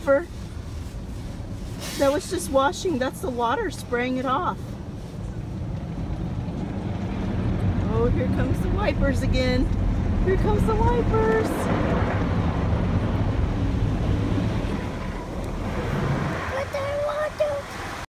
wiper. That was just washing. That's the water spraying it off. Oh, here comes the wipers again. Here comes the wipers.